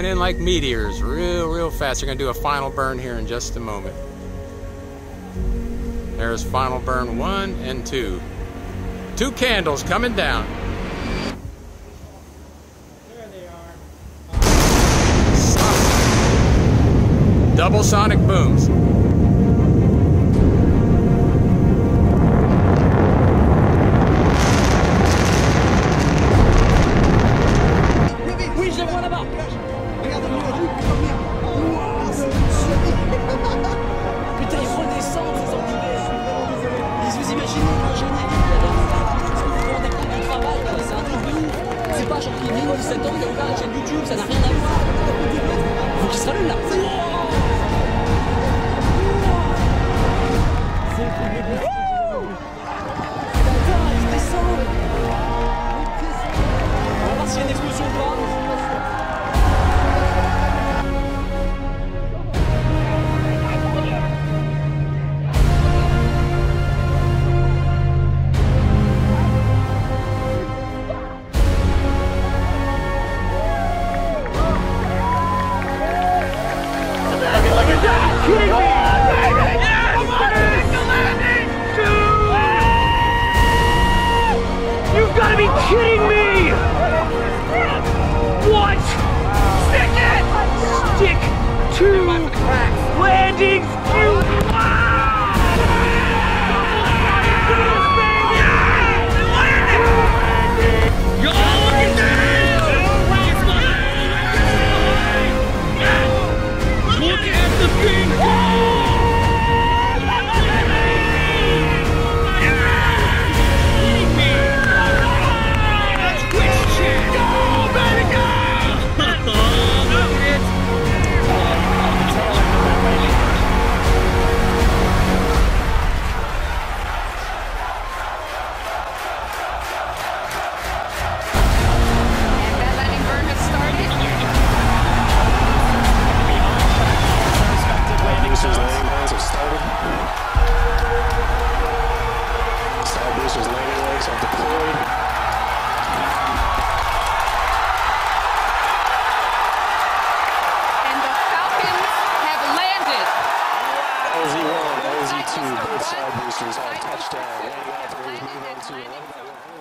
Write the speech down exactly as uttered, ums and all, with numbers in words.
coming in like meteors, real, real fast. They're gonna do a final burn here in just a moment. There's final burn one and two. Two candles coming down. There they are. Double sonic booms. Oui, je les vois là-bas. Regarde le nuage. Putain, ils redescendent ces enculés. Ils vous imaginez l'ingénierie qu'il y a derrière. Ils font des comptes de travail, quoi. C'est un truc de ouf. C'est pas genre Kevin, dix-sept ans, qui a ouvert une chaîne YouTube, ça n'a rien à voir. Faut qu'il se rallume là. On va voir s'il y a une explosion ou pas. You've got to be kidding me! What? Stick it! Stick to landing! You Look at the thing! Boosters landing legs are deployed. And the Falcons have landed. L Z one, L Z two, both side boosters have touchdown. Landing operators move on to eleven by one.